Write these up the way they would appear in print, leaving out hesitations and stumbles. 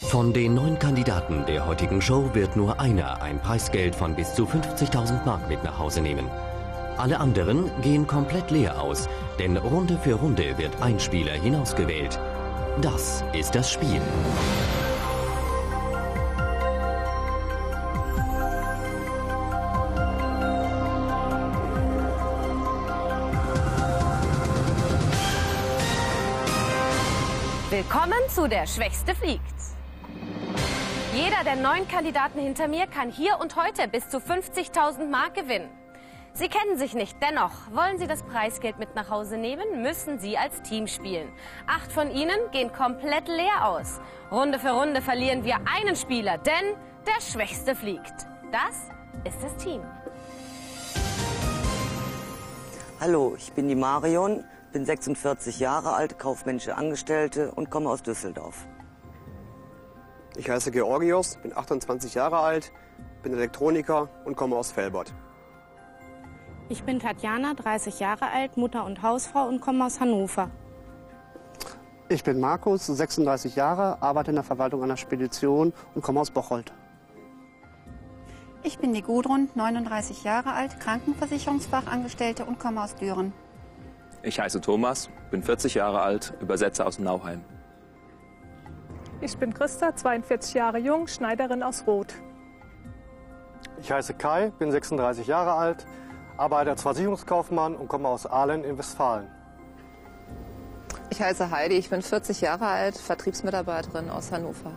Von den 9 Kandidaten der heutigen Show wird nur einer ein Preisgeld von bis zu 50.000 Mark mit nach Hause nehmen. Alle anderen gehen komplett leer aus, denn Runde für Runde wird ein Spieler hinausgewählt. Das ist das Spiel. Willkommen zu Der Schwächste fliegt. Jeder der 9 Kandidaten hinter mir kann hier und heute bis zu 50.000 Mark gewinnen. Sie kennen sich nicht, dennoch wollen Sie das Preisgeld mit nach Hause nehmen, müssen Sie als Team spielen. 8 von Ihnen gehen komplett leer aus. Runde für Runde verlieren wir einen Spieler, denn der Schwächste fliegt. Das ist das Team. Hallo, ich bin die Marion, bin 46 Jahre alt, kaufmännische Angestellte und komme aus Düsseldorf. Ich heiße Georgios, bin 28 Jahre alt, bin Elektroniker und komme aus Velbert. Ich bin Tatjana, 30 Jahre alt, Mutter und Hausfrau und komme aus Hannover. Ich bin Markus, 36 Jahre, arbeite in der Verwaltung einer Spedition und komme aus Bocholt. Ich bin die Gudrun, 39 Jahre alt, Krankenversicherungsfachangestellte und komme aus Düren. Ich heiße Thomas, bin 40 Jahre alt, Übersetzer aus Nauheim. Ich bin Christa, 42 Jahre jung, Schneiderin aus Roth. Ich heiße Kai, bin 36 Jahre alt, arbeite als Versicherungskaufmann und komme aus Ahlen in Westfalen. Ich heiße Heidi, ich bin 40 Jahre alt, Vertriebsmitarbeiterin aus Hannover.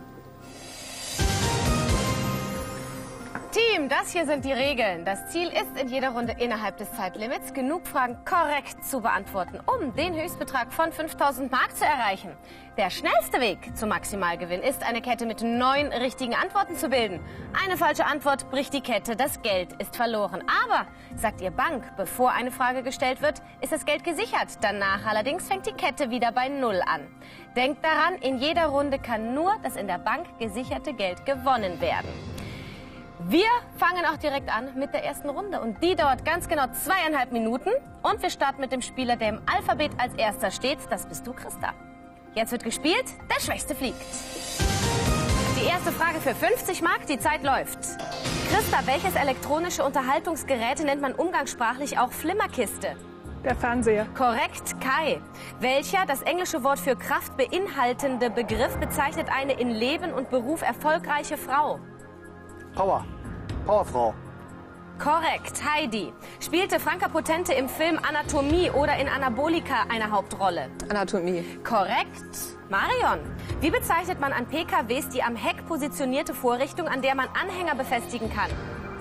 Team, das hier sind die Regeln. Das Ziel ist, in jeder Runde innerhalb des Zeitlimits genug Fragen korrekt zu beantworten, um den Höchstbetrag von 5.000 Mark zu erreichen. Der schnellste Weg zum Maximalgewinn ist, eine Kette mit 9 richtigen Antworten zu bilden. Eine falsche Antwort bricht die Kette, das Geld ist verloren. Aber, sagt Ihr Bank, bevor eine Frage gestellt wird, ist das Geld gesichert. Danach allerdings fängt die Kette wieder bei 0 an. Denkt daran, in jeder Runde kann nur das in der Bank gesicherte Geld gewonnen werden. Wir fangen auch direkt an mit der ersten Runde und die dauert ganz genau 2,5 Minuten. Und wir starten mit dem Spieler, der im Alphabet als erster steht. Das bist du, Christa. Jetzt wird gespielt, der Schwächste fliegt. Die erste Frage für 50 Mark, die Zeit läuft. Christa, welches elektronische Unterhaltungsgerät nennt man umgangssprachlich auch Flimmerkiste? Der Fernseher. Korrekt, Kai. Welcher, das englische Wort für Kraft beinhaltende Begriff, bezeichnet eine in Leben und Beruf erfolgreiche Frau? Powerfrau. Korrekt, Heidi. Spielte Franka Potente im Film Anatomie oder in Anabolika eine Hauptrolle? Anatomie. Korrekt. Marion, wie bezeichnet man an PKWs die am Heck positionierte Vorrichtung, an der man Anhänger befestigen kann?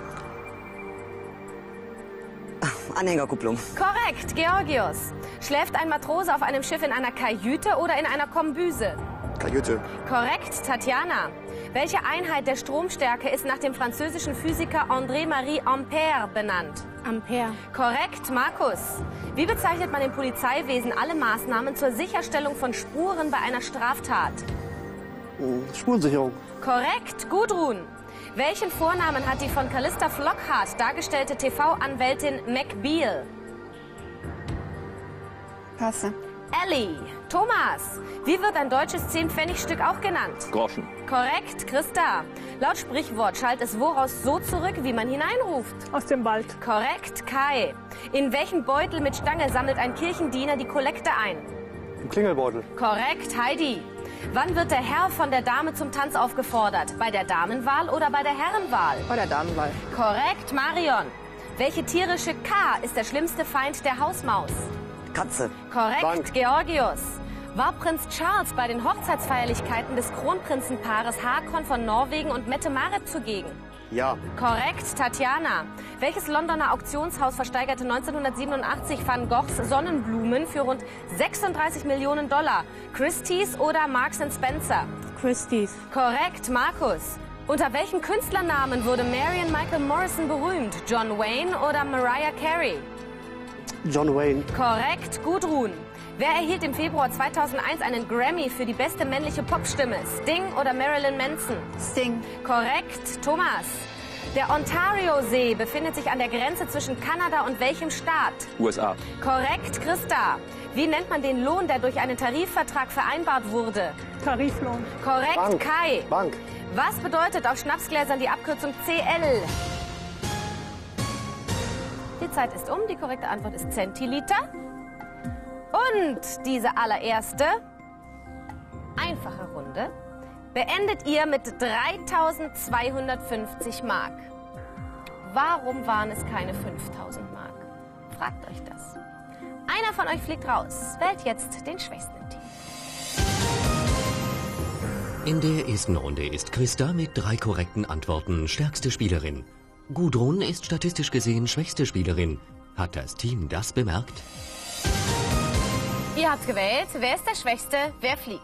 Anhängerkupplung. Korrekt, Georgios. Schläft ein Matrose auf einem Schiff in einer Kajüte oder in einer Kombüse? Kajüte. Korrekt, Tatjana. Welche Einheit der Stromstärke ist nach dem französischen Physiker André-Marie Ampère benannt? Ampere. Korrekt, Markus. Wie bezeichnet man im Polizeiwesen alle Maßnahmen zur Sicherstellung von Spuren bei einer Straftat? Spurensicherung. Korrekt, Gudrun. Welchen Vornamen hat die von Calista Flockhart dargestellte TV-Anwältin McBeal? Passe. Ellie. Thomas, wie wird ein deutsches 10-Pfennig-Stück auch genannt? Groschen. Korrekt, Christa. Laut Sprichwort schallt es woraus so zurück, wie man hineinruft? Aus dem Wald. Korrekt, Kai. In welchen Beutel mit Stange sammelt ein Kirchendiener die Kollekte ein? Im Klingelbeutel. Korrekt, Heidi. Wann wird der Herr von der Dame zum Tanz aufgefordert? Bei der Damenwahl oder bei der Herrenwahl? Bei der Damenwahl. Korrekt, Marion. Welche tierische K ist der schlimmste Feind der Hausmaus? Katze. Korrekt, Bank. Georgios. War Prinz Charles bei den Hochzeitsfeierlichkeiten des Kronprinzenpaares Hakon von Norwegen und Mette-Marit zugegen? Ja. Korrekt, Tatjana. Welches Londoner Auktionshaus versteigerte 1987 Van Goghs Sonnenblumen für rund 36 Millionen $? Christie's oder Marks & Spencer? Christie's. Korrekt, Markus. Unter welchem Künstlernamen wurde Marion Michael Morrison berühmt? John Wayne oder Mariah Carey? John Wayne. Korrekt, Gudrun. Wer erhielt im Februar 2001 einen Grammy für die beste männliche Popstimme? Sting oder Marilyn Manson? Sting. Korrekt, Thomas. Der Ontario-See befindet sich an der Grenze zwischen Kanada und welchem Staat? USA. Korrekt, Christa. Wie nennt man den Lohn, der durch einen Tarifvertrag vereinbart wurde? Tariflohn. Korrekt, Bank. Kai. Bank. Was bedeutet auf Schnapsgläsern die Abkürzung CL? Die Zeit ist um. Die korrekte Antwort ist Zentiliter. Und diese allererste einfache Runde beendet ihr mit 3.250 Mark. Warum waren es keine 5.000 Mark? Fragt euch das. Einer von euch fliegt raus. Wählt jetzt den schwächsten Team. In der ersten Runde ist Christa mit 3 korrekten Antworten stärkste Spielerin. Gudrun ist statistisch gesehen schwächste Spielerin. Hat das Team das bemerkt? Ihr habt gewählt. Wer ist der Schwächste? Wer fliegt?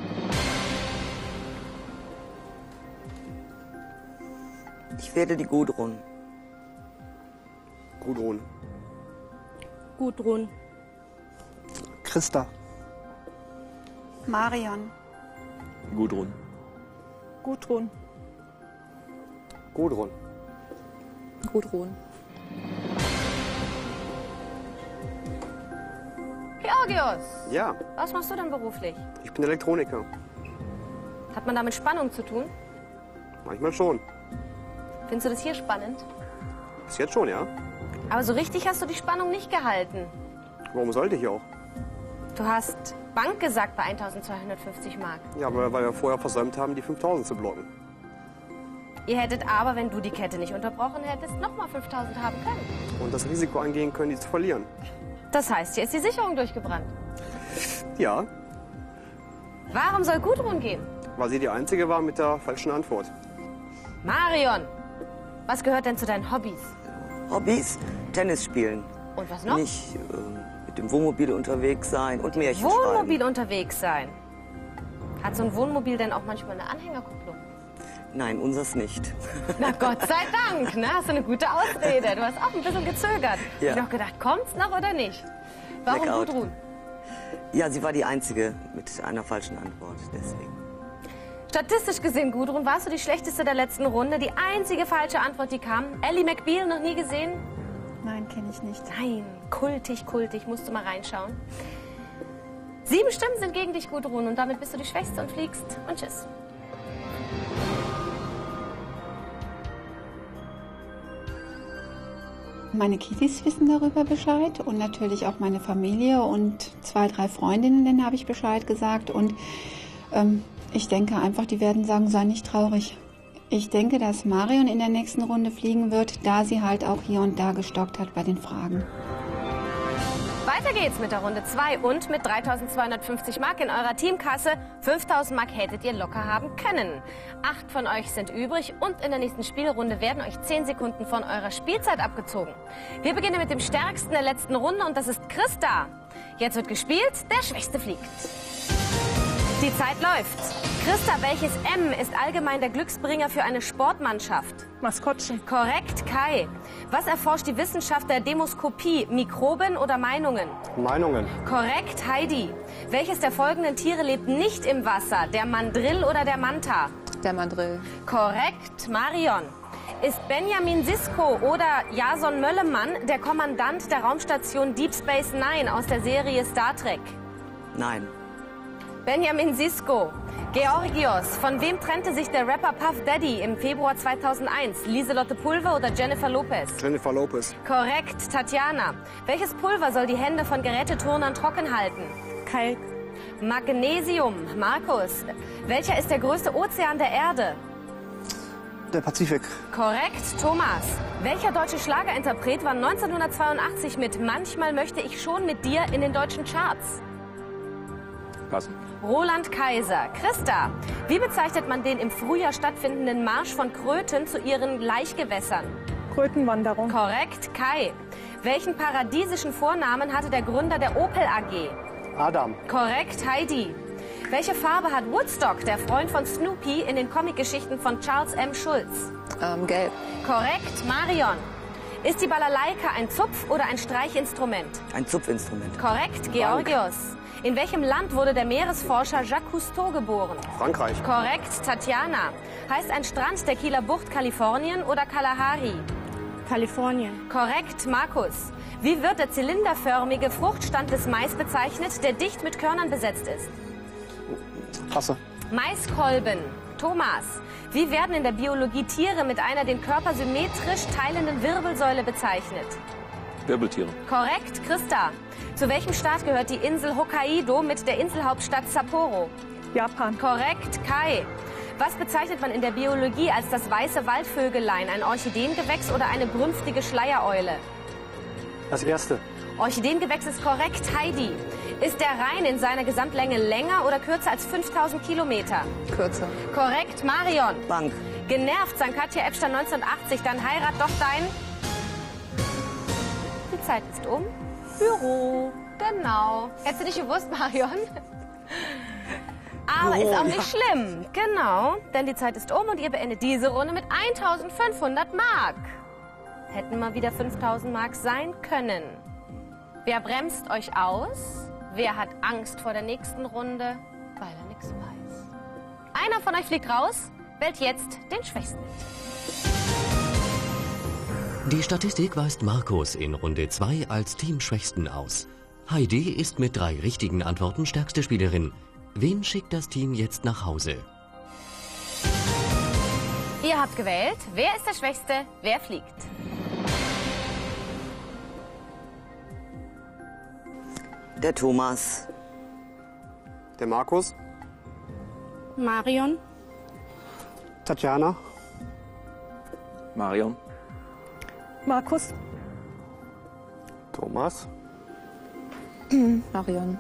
Ich wähle die Gudrun. Gudrun. Gudrun. Christa. Marion. Gudrun. Gudrun. Gudrun. Gudrun. Georgios, Ja, was machst du denn beruflich? ich bin Elektroniker. Hat man da mit Spannung zu tun? Manchmal schon. Findest du das hier spannend? Bis jetzt schon, ja. Aber so richtig hast du die Spannung nicht gehalten. Warum sollte ich auch? Du hast Bank gesagt bei 1.250 Mark. Ja, aber weil wir vorher versäumt haben, die 5.000 zu blocken. Ihr hättet aber, wenn du die Kette nicht unterbrochen hättest, nochmal 5.000 haben können. Und das Risiko angehen können, die zu verlieren. Das heißt, hier ist die Sicherung durchgebrannt. Ja, Warum soll Gudrun gehen? weil sie die Einzige war mit der falschen Antwort. Marion, was gehört denn zu deinen Hobbys? Hobbys? Tennis spielen. Und was noch? Nicht mit dem Wohnmobil unterwegs sein und Märchen Wohnmobil unterwegs sein. Hat so ein Wohnmobil denn auch manchmal eine Anhängerkupplung? schreiben. Nein, unseres nicht. Na Gott sei Dank, ne? Hast du eine gute Ausrede. Du hast auch ein bisschen gezögert. Ja. Ich habe noch gedacht, kommt's noch oder nicht? Warum Blackout. Gudrun? Ja, sie war die Einzige mit einer falschen Antwort, deswegen. Statistisch gesehen, Gudrun, warst du die schlechteste der letzten Runde. Die einzige falsche Antwort, die kam. Ally McBeal, noch nie gesehen? Nein, kenne ich nicht. Nein, kultig, musst du mal reinschauen. 7 Stimmen sind gegen dich, Gudrun, und damit bist du die Schwächste und fliegst. Und tschüss. Meine Kiddies wissen darüber Bescheid und natürlich auch meine Familie und 2, 3 Freundinnen, denen habe ich Bescheid gesagt. Und ich denke einfach, die werden sagen, sei nicht traurig. Ich denke, dass Marion in der nächsten Runde fliegen wird, da sie halt auch hier und da gestockt hat bei den Fragen. Weiter geht's mit der Runde 2 und mit 3.250 Mark in eurer Teamkasse. 5.000 Mark hättet ihr locker haben können. 8 von euch sind übrig und in der nächsten Spielrunde werden euch 10 Sekunden von eurer Spielzeit abgezogen. Wir beginnen mit dem Stärksten der letzten Runde und das ist Christa. Jetzt wird gespielt, der Schwächste fliegt. Die Zeit läuft. Christa, welches M ist allgemein der Glücksbringer für eine Sportmannschaft? Maskottchen. Korrekt, Kai. Was erforscht die Wissenschaft der Demoskopie? Mikroben oder Meinungen? Meinungen. Korrekt, Heidi. Welches der folgenden Tiere lebt nicht im Wasser? Der Mandrill oder der Manta? Der Mandrill. Korrekt, Marion. Ist Benjamin Sisko oder Jason Möllemann der Kommandant der Raumstation Deep Space Nine aus der Serie Star Trek? Nein. Benjamin Sisko. Georgios. Von wem trennte sich der Rapper Puff Daddy im Februar 2001? Lieselotte Pulver oder Jennifer Lopez? Jennifer Lopez. Korrekt, Tatjana. Welches Pulver soll die Hände von Geräteturnern trocken halten? Kalk. Magnesium. Markus. Welcher ist der größte Ozean der Erde? Der Pazifik. Korrekt, Thomas. Welcher deutsche Schlagerinterpret war 1982 mit Manchmal möchte ich schon mit dir in den deutschen Charts? Passen. Roland Kaiser. Christa, wie bezeichnet man den im Frühjahr stattfindenden Marsch von Kröten zu ihren Laichgewässern? Krötenwanderung. Korrekt, Kai. Welchen paradiesischen Vornamen hatte der Gründer der Opel AG? Adam. Korrekt, Heidi. Welche Farbe hat Woodstock, der Freund von Snoopy, in den Comicgeschichten von Charles M. Schulz? Gelb. Korrekt, Marion. Ist die Balalaika ein Zupf- oder ein Streichinstrument? Ein Zupfinstrument. Korrekt, Georgios. In welchem Land wurde der Meeresforscher Jacques Cousteau geboren? Frankreich. Korrekt. Tatjana. Heißt ein Strand der Kieler Bucht Kalifornien oder Kalahari? Kalifornien. Korrekt. Markus. Wie wird der zylinderförmige Fruchtstand des Mais bezeichnet, der dicht mit Körnern besetzt ist? Passe. Maiskolben. Thomas. Wie werden in der Biologie Tiere mit einer den Körper symmetrisch teilenden Wirbelsäule bezeichnet? Wirbeltiere. Korrekt. Christa. Zu welchem Staat gehört die Insel Hokkaido mit der Inselhauptstadt Sapporo? Japan. Korrekt. Kai. Was bezeichnet man in der Biologie als das weiße Waldvögelein? Ein Orchideengewächs oder eine brünftige Schleiereule? Das erste. Orchideengewächs ist korrekt. Heidi. Ist der Rhein in seiner Gesamtlänge länger oder kürzer als 5000 Kilometer? Kürzer. Korrekt. Marion. Bank. Genervt, sang Katja Epstein 1980. Dann heirat doch dein... Die Zeit ist um. Büro. Genau. Hättest du nicht gewusst, Marion? Aber ist auch nicht schlimm. Genau. Denn die Zeit ist um und ihr beendet diese Runde mit 1500 Mark. Hätten mal wieder 5000 Mark sein können. Wer bremst euch aus? Wer hat Angst vor der nächsten Runde? Weil er nichts weiß. Einer von euch fliegt raus, wählt jetzt den Schwächsten. Die Statistik weist Markus in Runde 2 als Teamschwächsten aus. Heidi ist mit 3 richtigen Antworten stärkste Spielerin. Wen schickt das Team jetzt nach Hause? Ihr habt gewählt. Wer ist der Schwächste? Wer fliegt? Der Thomas. Der Markus. Marion. Tatjana. Marion. Markus. Thomas. Marion.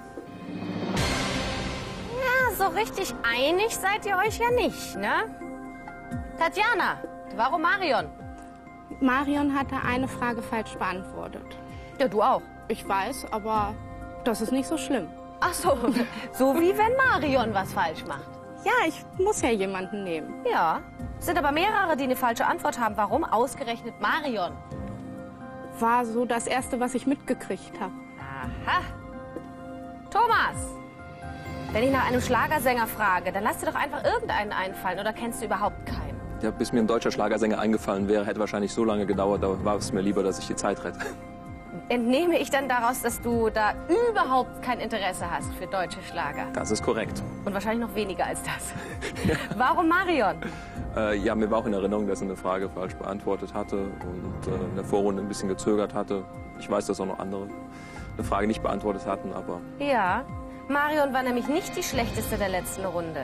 Ja, so richtig einig seid ihr euch ja nicht, ne? Tatjana, warum Marion? Marion hatte eine Frage falsch beantwortet. Ja, du auch. Ich weiß, aber das ist nicht so schlimm. Ach so, so wie wenn Marion was falsch macht. Ja, ich muss ja jemanden nehmen. Ja, es sind aber mehrere, die eine falsche Antwort haben. Warum ausgerechnet Marion? War so das Erste, was ich mitgekriegt habe. Aha. Thomas, wenn ich nach einem Schlagersänger frage, dann lass dir doch einfach irgendeinen einfallen. Oder kennst du überhaupt keinen? Ja, bis mir ein deutscher Schlagersänger eingefallen wäre, hätte wahrscheinlich so lange gedauert. Da war es mir lieber, dass ich die Zeit rette. Entnehme ich dann daraus, dass du da überhaupt kein Interesse hast für deutsche Schlager? Das ist korrekt. Und wahrscheinlich noch weniger als das. Warum Marion? Ja, mir war auch in Erinnerung, dass er eine Frage falsch beantwortet hatte und in der Vorrunde ein bisschen gezögert hatte. Ich weiß, dass auch noch andere eine Frage nicht beantwortet hatten, aber... Ja, Marion war nämlich nicht die schlechteste der letzten Runde.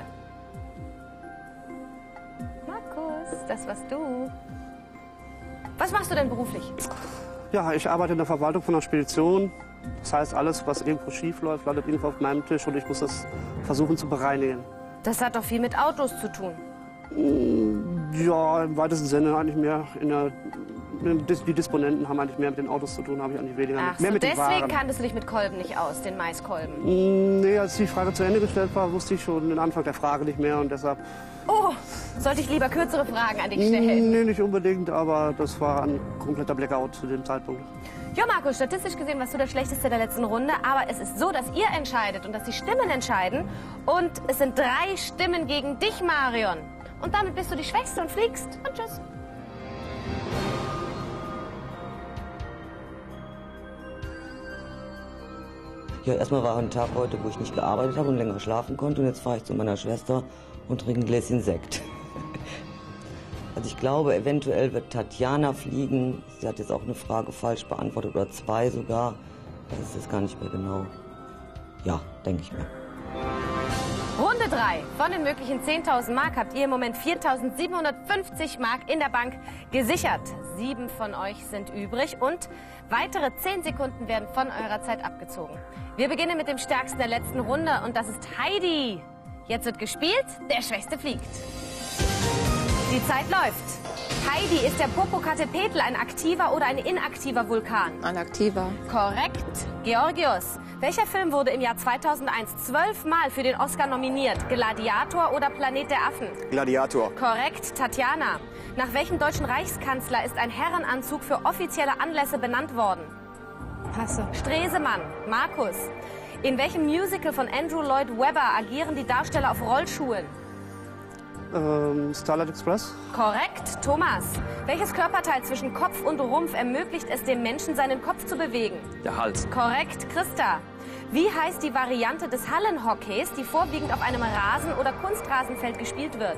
Markus, das warst du. Was machst du denn beruflich? Ja, ich arbeite in der Verwaltung von einer Spedition. Das heißt, alles, was irgendwo schief läuft, landet irgendwo auf meinem Tisch und ich muss das versuchen zu bereinigen. Das hat doch viel mit Autos zu tun. Ja, im weitesten Sinne eigentlich mehr. Die Disponenten haben eigentlich mehr mit den Autos zu tun, habe ich eigentlich weniger Ach, mehr so mit den deswegen Waren. kanntest du dich mit Kolben nicht aus, den Maiskolben. Nee, als die Frage zu Ende gestellt war, wusste ich schon den Anfang der Frage nicht mehr und deshalb... Oh, sollte ich lieber kürzere Fragen an dich stellen? Nee, nicht unbedingt, aber das war ein kompletter Blackout zu dem Zeitpunkt. Ja, Markus, statistisch gesehen warst du der Schlechteste der letzten Runde, aber es ist so, dass ihr entscheidet und dass die Stimmen entscheiden. Und es sind 3 Stimmen gegen dich, Marion. Und damit bist du die Schwächste und fliegst. Und tschüss. Ja, erstmal war ein Tag heute, wo ich nicht gearbeitet habe und länger schlafen konnte. Und jetzt fahre ich zu meiner Schwester und trinke ein Gläschen Sekt. Also ich glaube, eventuell wird Tatjana fliegen. Sie hat jetzt auch eine Frage falsch beantwortet oder 2 sogar. Das ist jetzt gar nicht mehr genau. Ja, denke ich mir. Runde 3. Von den möglichen 10.000 Mark habt ihr im Moment 4.750 Mark in der Bank gesichert. 7 von euch sind übrig und weitere 10 Sekunden werden von eurer Zeit abgezogen. Wir beginnen mit dem Stärksten der letzten Runde und das ist Heidi. Jetzt wird gespielt, der Schwächste fliegt. Die Zeit läuft. Heidi, ist der Popocatépetl ein aktiver oder ein inaktiver Vulkan? Ein aktiver. Korrekt. Georgios, welcher Film wurde im Jahr 2001 12-mal für den Oscar nominiert? Gladiator oder Planet der Affen? Gladiator. Korrekt. Tatjana, nach welchem deutschen Reichskanzler ist ein Herrenanzug für offizielle Anlässe benannt worden? Passe. Stresemann. Markus, In welchem Musical von Andrew Lloyd Webber agieren die Darsteller auf Rollschuhen? Starlight Express. Korrekt. Thomas, welches Körperteil zwischen Kopf und Rumpf ermöglicht es dem Menschen, seinen Kopf zu bewegen? Der Hals. Korrekt. Christa, wie heißt die Variante des Hallenhockeys, die vorwiegend auf einem Rasen- oder Kunstrasenfeld gespielt wird?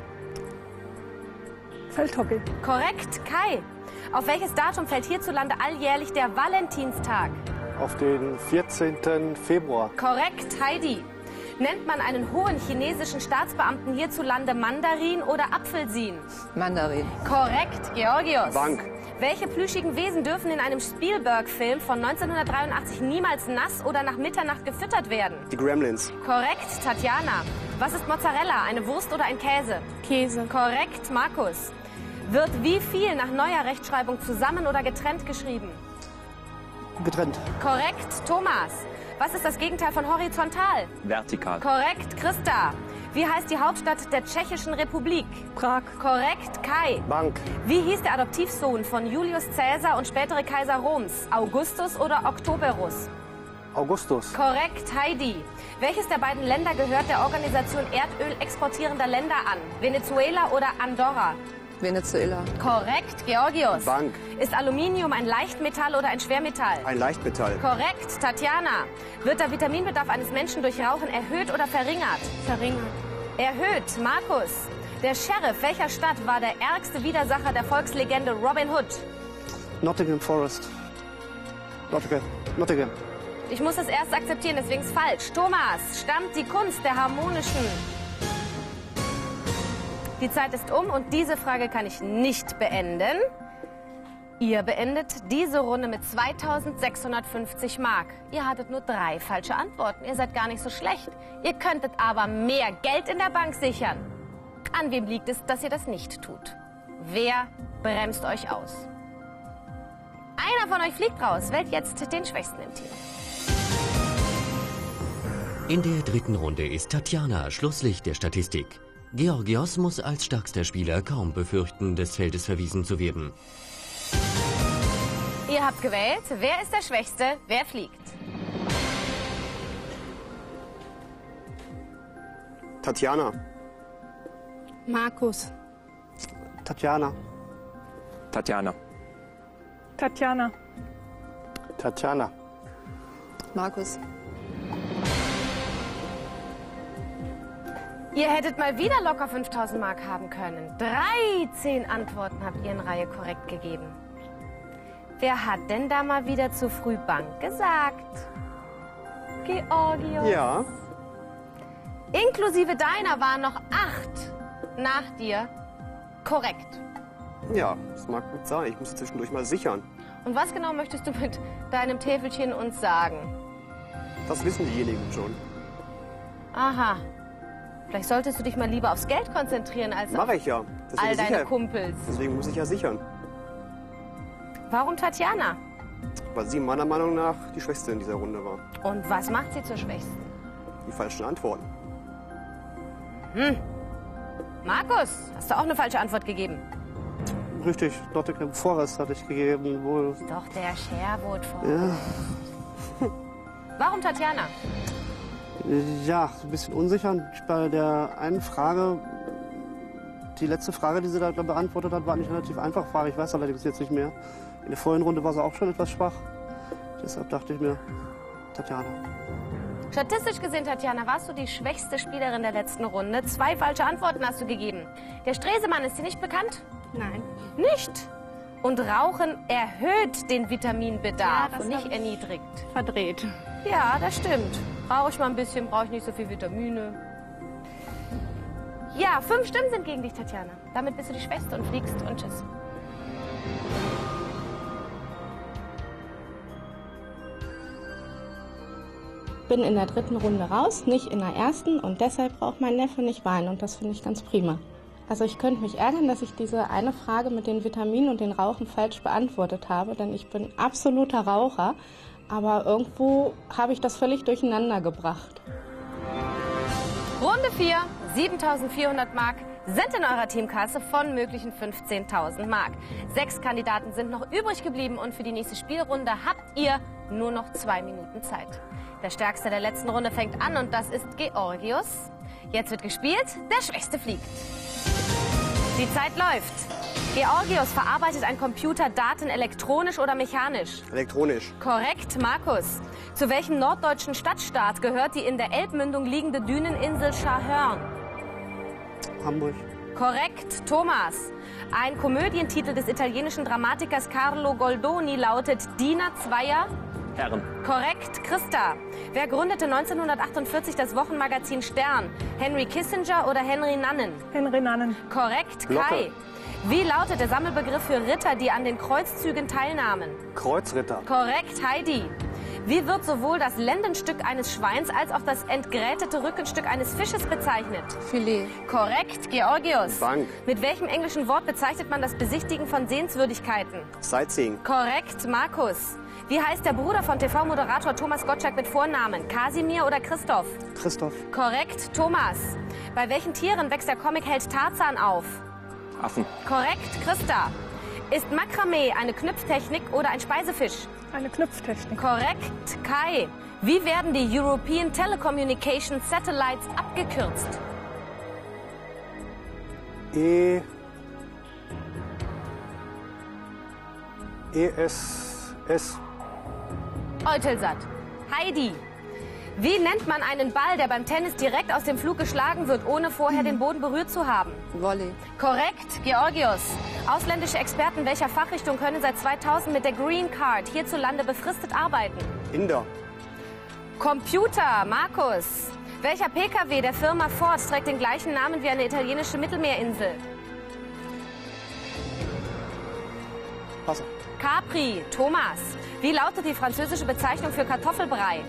Feldhockey. Korrekt. Kai, auf welches Datum fällt hierzulande alljährlich der Valentinstag? Auf den 14. Februar. Korrekt. Heidi, nennt man einen hohen chinesischen Staatsbeamten hierzulande Mandarin oder Apfelsin? Mandarin. Korrekt. Georgios. Bank. Welche plüschigen Wesen dürfen in einem Spielberg-Film von 1983 niemals nass oder nach Mitternacht gefüttert werden? Die Gremlins. Korrekt. Tatjana, was ist Mozzarella, eine Wurst oder ein Käse? Käse. Korrekt. Markus, wird wie viel nach neuer Rechtschreibung zusammen oder getrennt geschrieben? Getrennt. Korrekt. Thomas, was ist das Gegenteil von horizontal? Vertikal. Korrekt. Christa, wie heißt die Hauptstadt der Tschechischen Republik? Prag. Korrekt. Kai, Bank. wie hieß der Adoptivsohn von Julius Caesar und spätere Kaiser Roms? Augustus oder Octoberus? Augustus. Korrekt. Heidi, welches der beiden Länder gehört der Organisation Erdöl exportierender Länder an? Venezuela oder Andorra? Venezuela. Korrekt. Georgios, Bank. ist Aluminium ein Leichtmetall oder ein Schwermetall? Ein Leichtmetall. Korrekt. Tatjana, wird der Vitaminbedarf eines Menschen durch Rauchen erhöht oder verringert? Verringert. Erhöht. Markus, der Sheriff welcher Stadt war der ärgste Widersacher der Volkslegende Robin Hood? Nottingham Forest. Nottingham. Ich muss es erst akzeptieren, deswegen ist falsch. Thomas, stammt die Kunst der harmonischen? Die Zeit ist um und diese Frage kann ich nicht beenden. Ihr beendet diese Runde mit 2.650 Mark. Ihr hattet nur 3 falsche Antworten. Ihr seid gar nicht so schlecht. Ihr könntet aber mehr Geld in der Bank sichern. An wem liegt es, dass ihr das nicht tut? Wer bremst euch aus? Einer von euch fliegt raus. Wählt jetzt den Schwächsten im Team. In der dritten Runde ist Tatjana Schlusslicht der Statistik. Georgios muss als stärkster Spieler kaum befürchten, des Feldes verwiesen zu werden. Ihr habt gewählt. Wer ist der Schwächste? Wer fliegt? Tatjana. Markus. Tatjana. Tatjana. Tatjana. Tatjana. Markus. Ihr hättet mal wieder locker 5.000 Mark haben können. 13 Antworten habt ihr in Reihe korrekt gegeben. Wer hat denn da mal wieder zu früh Bank gesagt? Georgios. Ja. Inklusive deiner waren noch 8 nach dir korrekt. Ja, das mag gut sein. Ich muss zwischendurch mal sichern. Und was genau möchtest du mit deinem Täfelchen uns sagen? Das wissen diejenigen schon. Aha. Vielleicht solltest du dich mal lieber aufs Geld konzentrieren als auf Mache ich ja. Deswegen all deine sicher. Kumpels. Deswegen muss ich ja sichern. Warum Tatjana? Weil sie meiner Meinung nach die Schwächste in dieser Runde war. Und was macht sie zur Schwächsten? Die falschen Antworten. Markus, hast du auch eine falsche Antwort gegeben? Richtig, Nottingham Forest hatte ich gegeben. Wohl. Doch der Sherwood vor. Ja. Warum Tatjana? Ja, ein bisschen unsicher. Bei der einen Frage, die letzte Frage, die sie da beantwortet hat, war nicht relativ einfach. Frage, ich weiß allerdings jetzt nicht mehr. In der vorigen Runde war sie auch schon etwas schwach. Deshalb dachte ich mir, Tatjana. Statistisch gesehen, Tatjana, warst du die schwächste Spielerin der letzten Runde. 2 falsche Antworten hast du gegeben. Der Stresemann ist dir nicht bekannt? Nein. Nicht? Und Rauchen erhöht den Vitaminbedarf Ja, das und nicht hab ich erniedrigt. Verdreht. Ja, das stimmt. Rauche ich mal ein bisschen, brauche ich nicht so viel Vitamine. Ja, 5 Stimmen sind gegen dich, Tatjana. Damit bist du die Schwächste und fliegst und tschüss. Bin in der dritten Runde raus, nicht in der ersten und deshalb braucht mein Neffe nicht weinen und das finde ich ganz prima. Also ich könnte mich ärgern, dass ich diese eine Frage mit den Vitaminen und den Rauchen falsch beantwortet habe, denn ich bin absoluter Raucher, aber irgendwo habe ich das völlig durcheinander gebracht. Runde 4, 7.400 Mark sind in eurer Teamkasse von möglichen 15.000 Mark. 6 Kandidaten sind noch übrig geblieben und für die nächste Spielrunde habt ihr Nur noch 2 Minuten Zeit. Der Stärkste der letzten Runde fängt an und das ist Georgios. Jetzt wird gespielt, der Schwächste fliegt. Die Zeit läuft. Georgios, verarbeitet ein Computer Daten elektronisch oder mechanisch? Elektronisch. Korrekt, Markus. Zu welchem norddeutschen Stadtstaat gehört die in der Elbmündung liegende Düneninsel Scharhörn? Hamburg. Korrekt, Thomas. Ein Komödientitel des italienischen Dramatikers Carlo Goldoni lautet Diener zweier Herren. Korrekt, Christa. Wer gründete 1948 das Wochenmagazin Stern? Henry Kissinger oder Henry Nannen? Henry Nannen. Korrekt, Glocke. Kai. Wie lautet der Sammelbegriff für Ritter, die an den Kreuzzügen teilnahmen? Kreuzritter. Korrekt, Heidi. Wie wird sowohl das Lendenstück eines Schweins als auch das entgrätete Rückenstück eines Fisches bezeichnet? Filet. Korrekt, Georgios. Bank. Mit welchem englischen Wort bezeichnet man das Besichtigen von Sehenswürdigkeiten? Sightseeing. Korrekt, Markus. Wie heißt der Bruder von TV-Moderator Thomas Gottschalk mit Vornamen? Kasimir oder Christoph? Christoph. Korrekt, Thomas. Bei welchen Tieren wächst der Comicheld Tarzan auf? Affen. Korrekt, Christa. Ist Makramee eine Knüpftechnik oder ein Speisefisch? Eine Knüpftechnik. Korrekt, Kai. Wie werden die European Telecommunication Satellites abgekürzt? ESS. Eutelsat. Heidi. Wie nennt man einen Ball, der beim Tennis direkt aus dem Flug geschlagen wird, ohne vorher den Boden berührt zu haben? Volley. Korrekt, Georgios. Ausländische Experten welcher Fachrichtung können seit 2000 mit der Green Card hierzulande befristet arbeiten? Inder. Computer, Markus. Welcher PKW der Firma Ford trägt den gleichen Namen wie eine italienische Mittelmeerinsel? Wasser. Capri, Thomas. Wie lautet die französische Bezeichnung für Kartoffelbrei?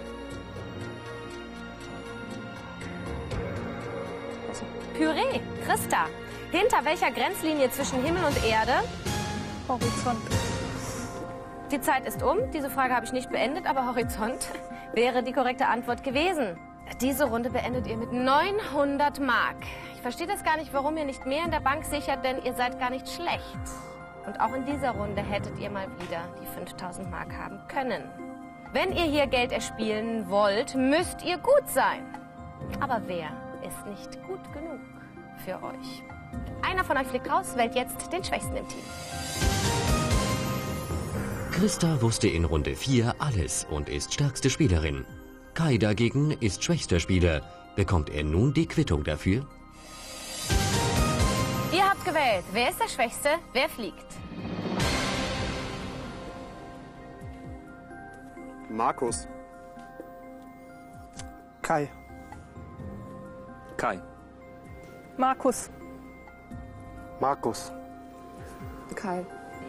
Püree, Christa. Hinter welcher Grenzlinie zwischen Himmel und Erde? Horizont. Die Zeit ist um. Diese Frage habe ich nicht beendet, aber Horizont wäre die korrekte Antwort gewesen. Diese Runde beendet ihr mit 900 Mark. Ich verstehe das gar nicht, warum ihr nicht mehr in der Bank sichert, denn ihr seid gar nicht schlecht. Und auch in dieser Runde hättet ihr mal wieder die 5000 Mark haben können. Wenn ihr hier Geld erspielen wollt, müsst ihr gut sein. Aber wer ist nicht gut genug für euch? Einer von euch fliegt raus, wählt jetzt den Schwächsten im Team. Christa wusste in Runde 4 alles und ist stärkste Spielerin. Kai dagegen ist schwächster Spieler. Bekommt er nun die Quittung dafür? Ihr habt gewählt. Wer ist der Schwächste? Wer fliegt? Markus. Kai. Kai. Markus. Markus. Kai.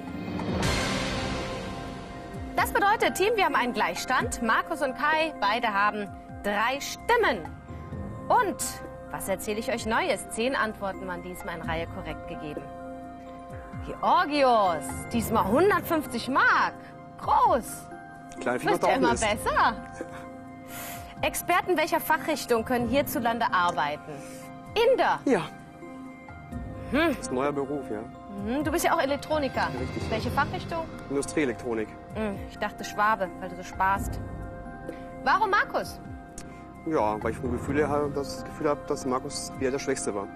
Das bedeutet, Team, wir haben einen Gleichstand. Markus und Kai, beide haben 3 Stimmen. Und was erzähle ich euch Neues? 10 Antworten waren diesmal in Reihe korrekt gegeben. Georgios, diesmal 150 Mark. Groß. Kleine Wird ja immer Fiebertaugnis. besser. Experten welcher Fachrichtung können hierzulande arbeiten? Inder. Ja. Das ist ein neuer Beruf, ja. Du bist ja auch Elektroniker. Richtig. Welche Fachrichtung? Industrieelektronik. Ich dachte Schwabe, weil du so sparst. Warum Markus? Ja, weil ich vom Gefühl her das Gefühl habe, dass Markus wieder der Schwächste war.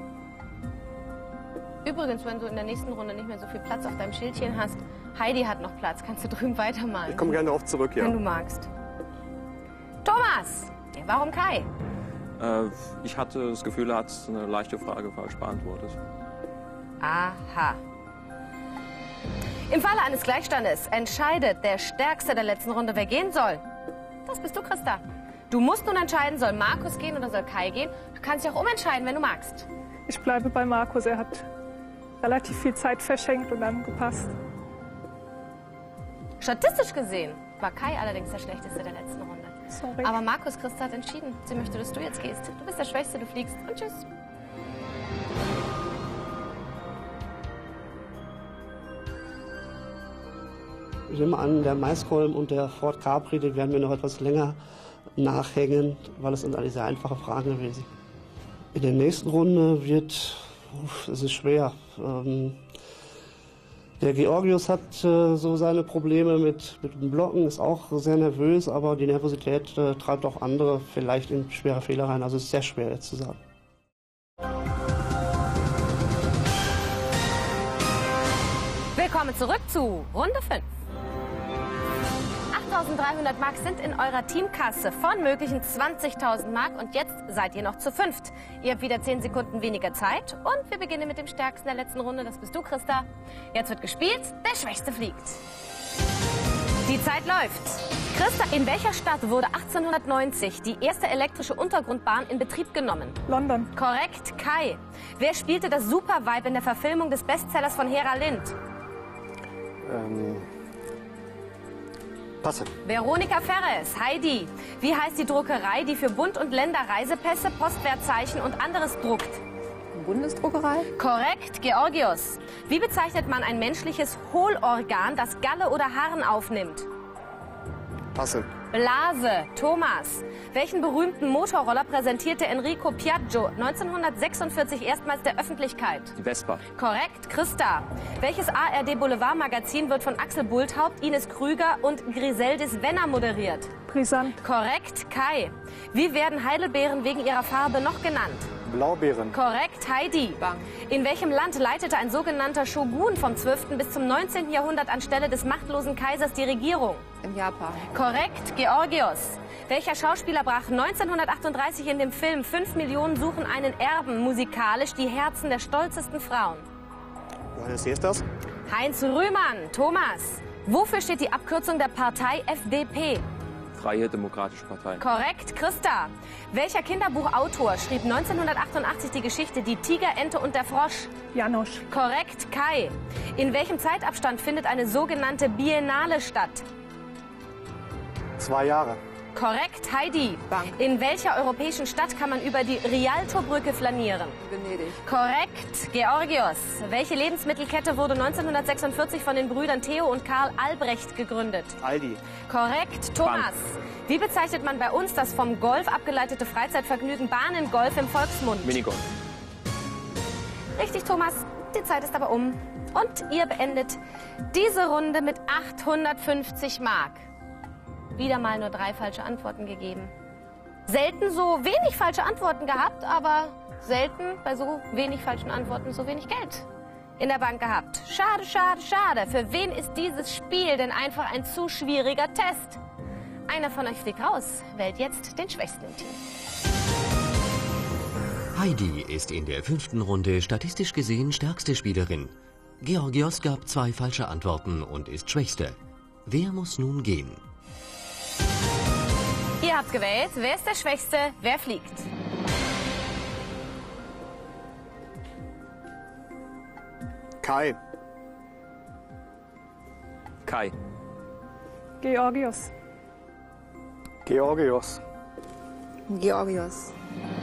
Übrigens, wenn du in der nächsten Runde nicht mehr so viel Platz auf deinem Schildchen hast, Heidi hat noch Platz, kannst du drüben weitermalen. Ich komme gerne darauf zurück, ja. Wenn du magst. Thomas, warum Kai? Ich hatte das Gefühl, er hat eine leichte Frage falsch beantwortet. Aha. Im Falle eines Gleichstandes entscheidet der Stärkste der letzten Runde, wer gehen soll. Das bist du, Christa. Du musst nun entscheiden, soll Markus gehen oder soll Kai gehen. Du kannst dich auch umentscheiden, wenn du magst. Ich bleibe bei Markus. Er hat relativ viel Zeit verschenkt und dann gepasst. Statistisch gesehen war Kai allerdings der Schlechteste der letzten Runde. Sorry. Aber Markus, Christa hat entschieden. Sie möchte, dass du jetzt gehst. Du bist der Schwächste, du fliegst. Und tschüss. Ich nehme an, der Maiskolben und der Ford Capri, die werden mir noch etwas länger nachhängen, weil es sind eigentlich sehr einfache Fragen gewesen. In der nächsten Runde wird, es ist schwer, Der Georgios hat so seine Probleme mit dem Blocken, ist auch sehr nervös, aber die Nervosität treibt auch andere vielleicht in schwere Fehler rein. Also es ist sehr schwer jetzt zu sagen. Willkommen zurück zu Runde 5. 8.300 Mark sind in eurer Teamkasse von möglichen 20.000 Mark und jetzt seid ihr noch zu fünft. Ihr habt wieder 10 Sekunden weniger Zeit und wir beginnen mit dem Stärksten der letzten Runde. Das bist du, Christa. Jetzt wird gespielt, der Schwächste fliegt. Die Zeit läuft. Christa, in welcher Stadt wurde 1890 die erste elektrische Untergrundbahn in Betrieb genommen? London. Korrekt, Kai. Wer spielte das Superweib in der Verfilmung des Bestsellers von Hera Lind? Passe. Veronika Ferres, Heidi. Wie heißt die Druckerei, die für Bund und Länder Reisepässe, Postwertzeichen und anderes druckt? Bundesdruckerei? Korrekt, Georgios. Wie bezeichnet man ein menschliches Hohlorgan, das Galle oder Harn aufnimmt? Passe. Blase, Thomas. Welchen berühmten Motorroller präsentierte Enrico Piaggio 1946 erstmals der Öffentlichkeit? Die Vespa. Korrekt, Christa. Welches ARD-Boulevard-Magazin wird von Axel Bulthaupt, Ines Krüger und Griseldis Wenner moderiert? Brisant. Korrekt, Kai. Wie werden Heidelbeeren wegen ihrer Farbe noch genannt? Blaubeeren. Korrekt, Heidi. Bang. In welchem Land leitete ein sogenannter Shogun vom 12. bis zum 19. Jahrhundert anstelle des machtlosen Kaisers die Regierung? In Japan. Korrekt, Georgios. Welcher Schauspieler brach 1938 in dem Film 5 Millionen suchen einen Erben musikalisch die Herzen der stolzesten Frauen? Johannes Jesters. Heinz Rühmann, Thomas. Wofür steht die Abkürzung der Partei FDP? Freie Demokratische Partei. Korrekt, Christa. Welcher Kinderbuchautor schrieb 1988 die Geschichte Die Tiger, Ente und der Frosch? Janosch. Korrekt, Kai. In welchem Zeitabstand findet eine sogenannte Biennale statt? 2 Jahre. Korrekt, Heidi. Bank. In welcher europäischen Stadt kann man über die Rialto-Brücke flanieren? Venedig. Korrekt, Georgios. Welche Lebensmittelkette wurde 1946 von den Brüdern Theo und Karl Albrecht gegründet? Aldi. Korrekt, Thomas. Wie bezeichnet man bei uns das vom Golf abgeleitete Freizeitvergnügen Bahnengolf im Volksmund? Minigolf. Richtig, Thomas. Die Zeit ist aber um. Und ihr beendet diese Runde mit 850 Mark. Wieder mal nur 3 falsche Antworten gegeben. Selten so wenig falsche Antworten gehabt, aber selten bei so wenig falschen Antworten so wenig Geld in der Bank gehabt. Schade, schade, schade. Für wen ist dieses Spiel denn einfach ein zu schwieriger Test? Einer von euch fliegt raus, wählt jetzt den Schwächsten im Team. Heidi ist in der 5. Runde statistisch gesehen stärkste Spielerin. Georgios gab 2 falsche Antworten und ist Schwächste. Wer muss nun gehen? Ihr habt gewählt. Wer ist der Schwächste? Wer fliegt? Kai. Kai. Georgios. Georgios. Georgios.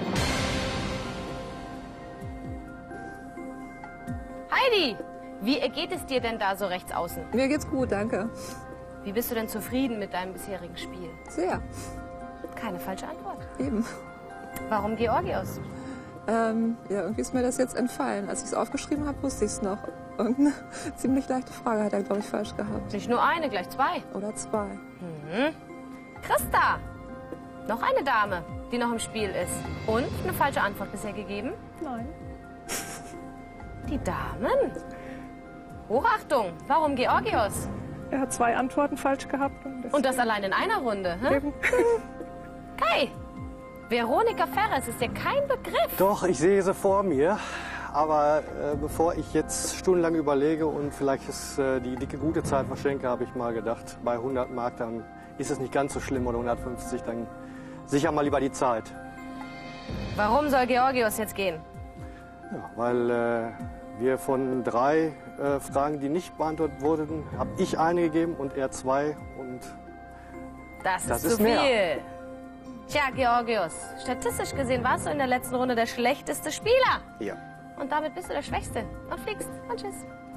Heidi, wie ergeht es dir denn da so rechts außen? Mir geht's gut, danke. Wie bist du denn zufrieden mit deinem bisherigen Spiel? Sehr. Keine falsche Antwort. Eben. Warum Georgios? Ja, irgendwie ist mir das jetzt entfallen. Als ich es aufgeschrieben habe, wusste ich es noch. Irgendeine ziemlich leichte Frage hat er, glaube ich, falsch gehabt. Nicht nur eine, gleich 2. Oder 2. Christa, noch eine Dame, die noch im Spiel ist. Und eine falsche Antwort bisher gegeben? Nein. Die Damen? Hochachtung, warum Georgios? Er hat 2 Antworten falsch gehabt. Und das allein in einer Runde, hä? Kai, Veronika Ferres ist dir kein Begriff. Doch, ich sehe sie vor mir. Aber bevor ich jetzt stundenlang überlege und vielleicht die dicke gute Zeit verschenke, habe ich mal gedacht, bei 100 Mark, dann ist es nicht ganz so schlimm, oder 150, dann sicher mal lieber die Zeit. Warum soll Georgios jetzt gehen? Ja, weil wir von 3 Fragen, die nicht beantwortet wurden, habe ich eine gegeben und er 2 und das ist ist zu viel. mehr. Tja, Georgios, statistisch gesehen warst du in der letzten Runde der schlechteste Spieler. Ja. Und damit bist du der Schwächste. Und fliegst. Und tschüss.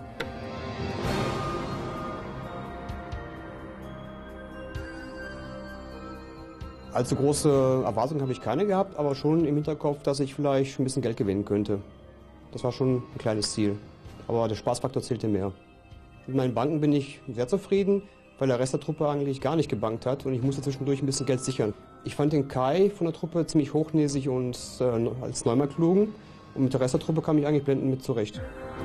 Allzu große Erwartungen habe ich keine gehabt, aber schon im Hinterkopf, dass ich vielleicht ein bisschen Geld gewinnen könnte. Das war schon ein kleines Ziel. Aber der Spaßfaktor zählte mehr. Mit meinen Banken bin ich sehr zufrieden, weil der Rest der Truppe eigentlich gar nicht gebankt hat und ich musste zwischendurch ein bisschen Geld sichern. Ich fand den Kai von der Truppe ziemlich hochnäsig und als Neumann klugen und mit der Rest der Truppe kam ich eigentlich blendend mit zurecht.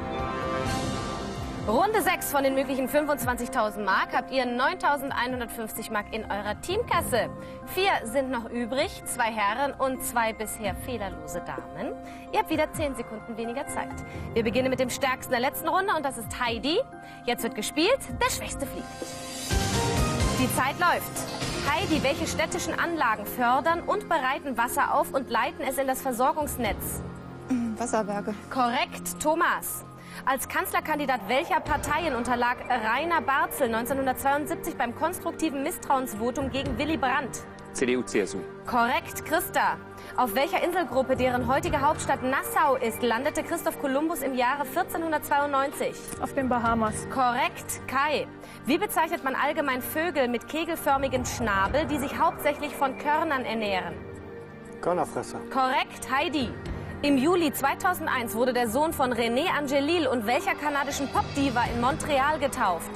Runde 6 von den möglichen 25.000 Mark habt ihr 9.150 Mark in eurer Teamkasse. 4 sind noch übrig, 2 Herren und 2 bisher fehlerlose Damen. Ihr habt wieder 10 Sekunden weniger Zeit. Wir beginnen mit dem Stärksten der letzten Runde und das ist Heidi. Jetzt wird gespielt, der Schwächste fliegt. Die Zeit läuft. Heidi, welche städtischen Anlagen fördern und bereiten Wasser auf und leiten es in das Versorgungsnetz? Wasserwerke. Korrekt, Thomas. Als Kanzlerkandidat welcher Parteien unterlag Rainer Barzel 1972 beim konstruktiven Misstrauensvotum gegen Willy Brandt? CDU, CSU. Korrekt, Christa. Auf welcher Inselgruppe, deren heutige Hauptstadt Nassau ist, landete Christoph Kolumbus im Jahre 1492? Auf den Bahamas. Korrekt, Kai. Wie bezeichnet man allgemein Vögel mit kegelförmigem Schnabel, die sich hauptsächlich von Körnern ernähren? Körnerfresser. Korrekt, Heidi. Im Juli 2001 wurde der Sohn von René Angelil und welcher kanadischen Popdiva in Montreal getauft?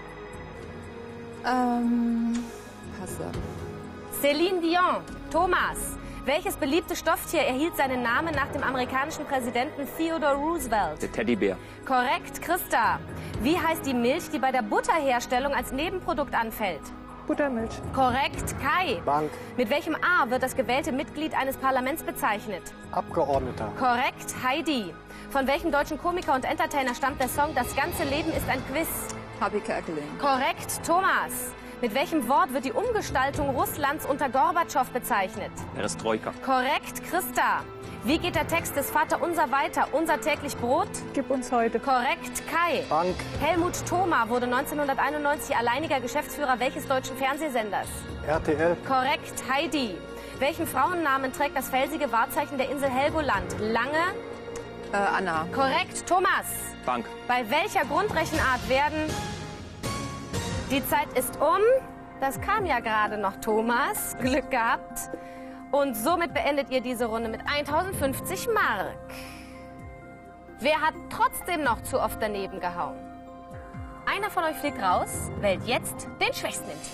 Passe. Céline Dion. Thomas. Welches beliebte Stofftier erhielt seinen Namen nach dem amerikanischen Präsidenten Theodore Roosevelt? Der Teddybär. Korrekt, Christa. Wie heißt die Milch, die bei der Butterherstellung als Nebenprodukt anfällt? Buttermilch. Korrekt, Kai. Bank. Mit welchem A wird das gewählte Mitglied eines Parlaments bezeichnet? Abgeordneter. Korrekt, Heidi. Von welchem deutschen Komiker und Entertainer stammt der Song Das ganze Leben ist ein Quiz? Happy Kerkeling. Korrekt, Thomas. Mit welchem Wort wird die Umgestaltung Russlands unter Gorbatschow bezeichnet? Perestroika. Korrekt, Christa. Wie geht der Text des Vaterunser weiter? Unser täglich Brot? Gib uns heute. Korrekt, Kai. Bank. Helmut Thoma wurde 1991 alleiniger Geschäftsführer welches deutschen Fernsehsenders? RTL. Korrekt, Heidi. Welchen Frauennamen trägt das felsige Wahrzeichen der Insel Helgoland? Lange? Anna. Korrekt, Thomas. Bank. Bei welcher Grundrechenart werden... Die Zeit ist um. Das kam ja gerade noch, Thomas. Glück gehabt. Und somit beendet ihr diese Runde mit 1050 Mark. Wer hat trotzdem noch zu oft daneben gehauen? Einer von euch fliegt raus, wählt jetzt den Schwächsten im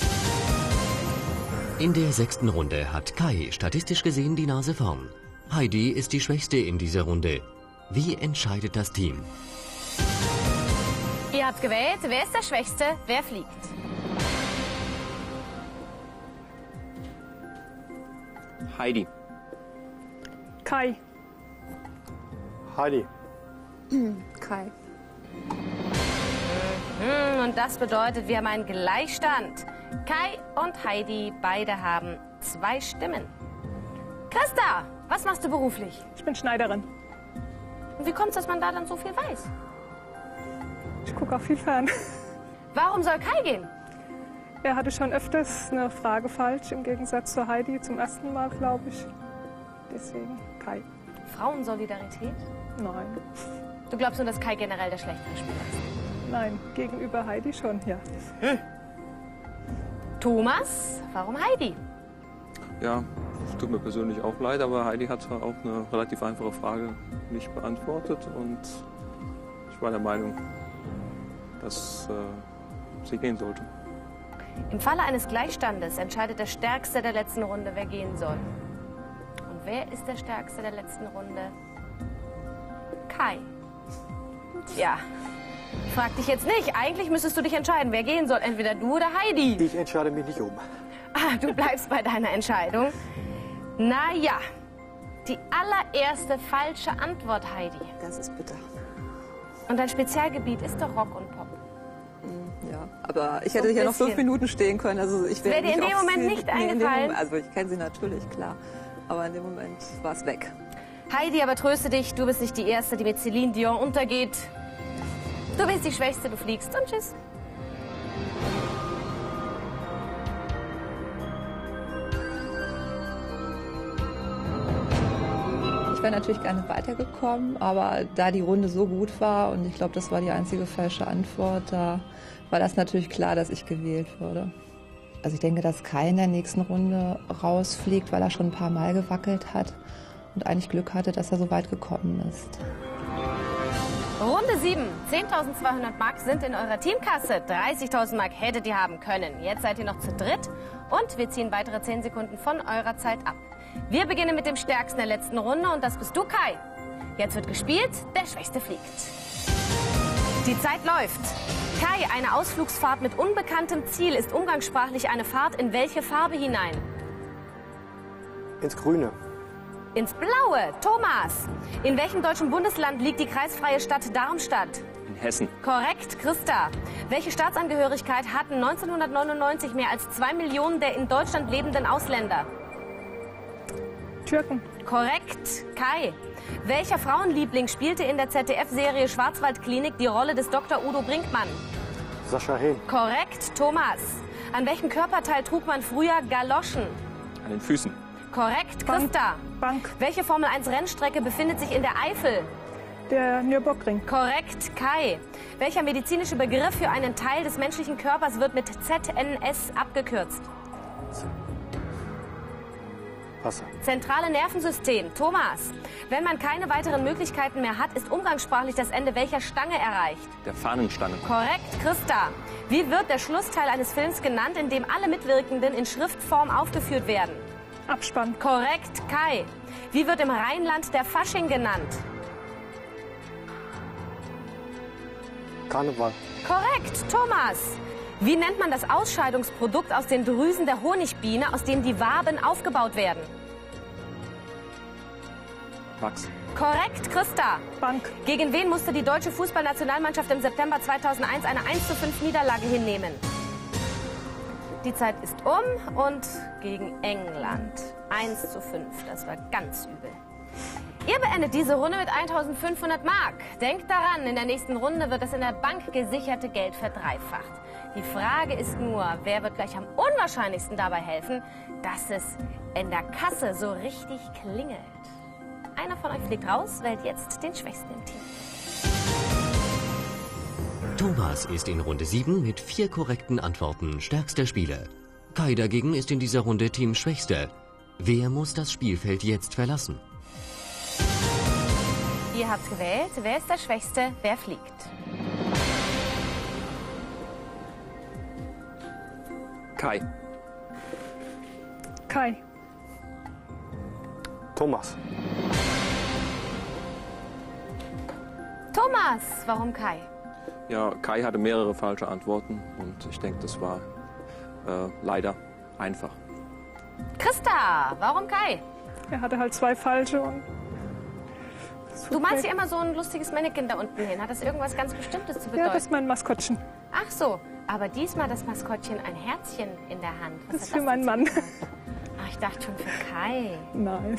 Team. In der 6. Runde hat Kai statistisch gesehen die Nase vorn. Heidi ist die Schwächste in dieser Runde. Wie entscheidet das Team? Ihr habt gewählt. Wer ist der Schwächste? Wer fliegt? Heidi. Kai. Heidi. Kai. Und das bedeutet, wir haben einen Gleichstand. Kai und Heidi, beide haben 2 Stimmen. Christa, was machst du beruflich? Ich bin Schneiderin. Und wie kommt es, dass man da dann so viel weiß? Ich gucke auch viel fern. Warum soll Kai gehen? Er hatte schon öfters eine Frage falsch, im Gegensatz zu Heidi zum ersten Mal, glaube ich. Deswegen Kai. Frauensolidarität? Nein. Du glaubst nur, dass Kai generell der schlechtere Spieler ist? Nein, gegenüber Heidi schon, ja. Thomas, warum Heidi? Ja, es tut mir persönlich auch leid, aber Heidi hat auch eine relativ einfache Frage nicht beantwortet und ich war der Meinung, dass sie gehen sollte. Im Falle eines Gleichstandes entscheidet der Stärkste der letzten Runde, wer gehen soll. Und wer ist der Stärkste der letzten Runde? Kai. Tja, ich frag dich jetzt nicht. Eigentlich müsstest du dich entscheiden, wer gehen soll. Entweder du oder Heidi. Ich entscheide mich nicht um. Ah, du bleibst bei deiner Entscheidung. Na ja, die allererste falsche Antwort, Heidi. Das ist bitter. Und dein Spezialgebiet ist doch Rock und Pop. Ja, aber ich hätte hier noch 5 Minuten stehen können. Also ich wäre dir in dem Moment nicht eingefallen? Also ich kenne sie natürlich, klar. Aber in dem Moment war es weg. Heidi, aber tröste dich, du bist nicht die Erste, die mit Céline Dion untergeht. Du bist die Schwächste, du fliegst und tschüss. Ich wäre natürlich gerne weitergekommen, aber da die Runde so gut war und ich glaube, das war die einzige falsche Antwort, da war das natürlich klar, dass ich gewählt wurde. Also ich denke, dass Kai in der nächsten Runde rausfliegt, weil er schon ein paar Mal gewackelt hat und eigentlich Glück hatte, dass er so weit gekommen ist. Runde 7. 10.200 Mark sind in eurer Teamkasse. 30.000 Mark hättet ihr haben können. Jetzt seid ihr noch zu dritt und wir ziehen weitere 10 Sekunden von eurer Zeit ab. Wir beginnen mit dem Stärksten der letzten Runde und das bist du, Kai. Jetzt wird gespielt, der Schwächste fliegt. Die Zeit läuft. Kai, eine Ausflugsfahrt mit unbekanntem Ziel ist umgangssprachlich eine Fahrt in welche Farbe hinein? Ins Grüne. Ins Blaue. Thomas. In welchem deutschen Bundesland liegt die kreisfreie Stadt Darmstadt? In Hessen. Korrekt, Christa. Welche Staatsangehörigkeit hatten 1999 mehr als 2 Millionen der in Deutschland lebenden Ausländer? Türken. Korrekt, Kai. Welcher Frauenliebling spielte in der ZDF-Serie Schwarzwaldklinik die Rolle des Dr. Udo Brinkmann? Sascha Hehn. Korrekt, Thomas. An welchem Körperteil trug man früher Galoschen? An den Füßen. Korrekt, Christa. Bank. Welche Formel-1-Rennstrecke befindet sich in der Eifel? Der Nürburgring. Korrekt, Kai. Welcher medizinische Begriff für einen Teil des menschlichen Körpers wird mit ZNS abgekürzt? Wasser. Zentrale Nervensystem. Thomas. Wenn man keine weiteren Möglichkeiten mehr hat, ist umgangssprachlich das Ende welcher Stange erreicht? Der Fahnenstange. Korrekt, Christa. Wie wird der Schlussteil eines Films genannt, in dem alle Mitwirkenden in Schriftform aufgeführt werden? Abspann. Korrekt, Kai. Wie wird im Rheinland der Fasching genannt? Karneval. Korrekt, Thomas. Wie nennt man das Ausscheidungsprodukt aus den Drüsen der Honigbiene, aus dem die Waben aufgebaut werden? Wachs. Korrekt, Christa. Bank. Gegen wen musste die deutsche Fußballnationalmannschaft im September 2001 eine 1:5 Niederlage hinnehmen? Die Zeit ist um und gegen England. 1:5, das war ganz übel. Ihr beendet diese Runde mit 1.500 Mark. Denkt daran, in der nächsten Runde wird das in der Bank gesicherte Geld verdreifacht. Die Frage ist nur, wer wird gleich am unwahrscheinlichsten dabei helfen, dass es in der Kasse so richtig klingelt. Einer von euch fliegt raus, wählt jetzt den Schwächsten im Team. Thomas ist in Runde 7 mit 4 korrekten Antworten stärkster Spieler. Kai dagegen ist in dieser Runde Team Schwächster. Wer muss das Spielfeld jetzt verlassen? Ihr habt gewählt. Wer ist der Schwächste? Wer fliegt? Kai. Kai. Thomas. Thomas, warum Kai? Ja, Kai hatte mehrere falsche Antworten und ich denke, das war leider einfach. Christa, warum Kai? Er hatte halt 2 falsche und... Du malst hier immer so ein lustiges Mannequin da unten hin. Hat das irgendwas ganz Bestimmtes zu bedeuten? Ja, das ist mein Maskottchen. Ach so, aber diesmal das Maskottchen ein Herzchen in der Hand. Das ist für meinen Mann. Ach, ich dachte schon für Kai. Nein.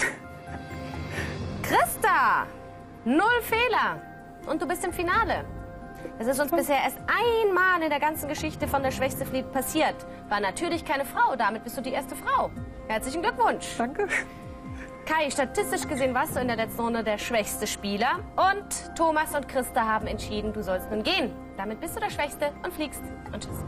Christa, 0 Fehler. Und du bist im Finale. Das ist uns bisher erst einmal in der ganzen Geschichte von der Schwächste fliegt passiert. War natürlich keine Frau, damit bist du die erste Frau. Herzlichen Glückwunsch. Danke. Kai, statistisch gesehen warst du in der letzten Runde der schwächste Spieler. Und Thomas und Christa haben entschieden, du sollst nun gehen. Damit bist du der Schwächste und fliegst. Und tschüss.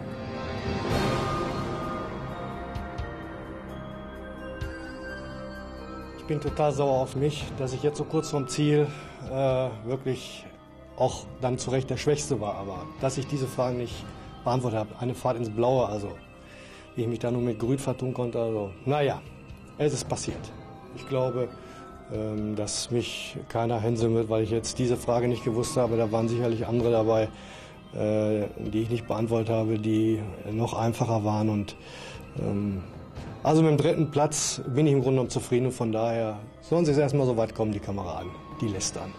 Ich bin total sauer auf mich, dass ich jetzt so kurz vorm Ziel wirklich auch dann zu Recht der Schwächste war. Aber dass ich diese Frage nicht beantwortet habe, eine Fahrt ins Blaue, also wie ich mich da nur mit Grün vertun konnte, also naja, es ist passiert. Ich glaube, dass mich keiner hänseln wird, weil ich jetzt diese Frage nicht gewusst habe. Da waren sicherlich andere dabei, die ich nicht beantwortet habe, die noch einfacher waren. Und also mit dem 3. Platz bin ich im Grunde genommen zufrieden. Und von daher sollen sie jetzt erstmal so weit kommen, die Kameraden, die lästern.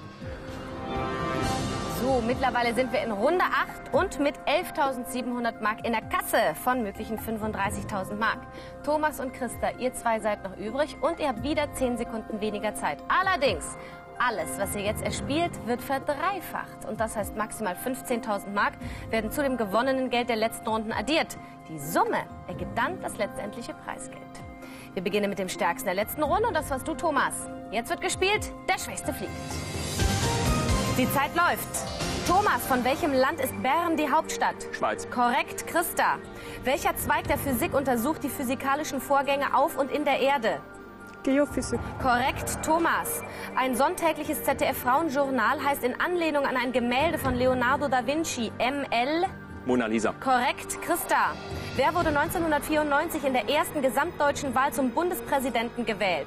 So, mittlerweile sind wir in Runde 8 und mit 11.700 Mark in der Kasse von möglichen 35.000 Mark. Thomas und Christa, ihr 2 seid noch übrig und ihr habt wieder 10 Sekunden weniger Zeit. Allerdings, alles, was ihr jetzt erspielt, wird verdreifacht. Und das heißt, maximal 15.000 Mark werden zu dem gewonnenen Geld der letzten Runden addiert. Die Summe ergibt dann das letztendliche Preisgeld. Wir beginnen mit dem Stärksten der letzten Runde und das warst du, Thomas. Jetzt wird gespielt, der Schwächste fliegt. Die Zeit läuft. Thomas, von welchem Land ist Bern die Hauptstadt? Schweiz. Korrekt, Christa. Welcher Zweig der Physik untersucht die physikalischen Vorgänge auf und in der Erde? Geophysik. Korrekt, Thomas. Ein sonntägliches ZDF-Frauenjournal heißt in Anlehnung an ein Gemälde von Leonardo da Vinci ML. Mona Lisa. Korrekt, Christa. Wer wurde 1994 in der ersten gesamtdeutschen Wahl zum Bundespräsidenten gewählt?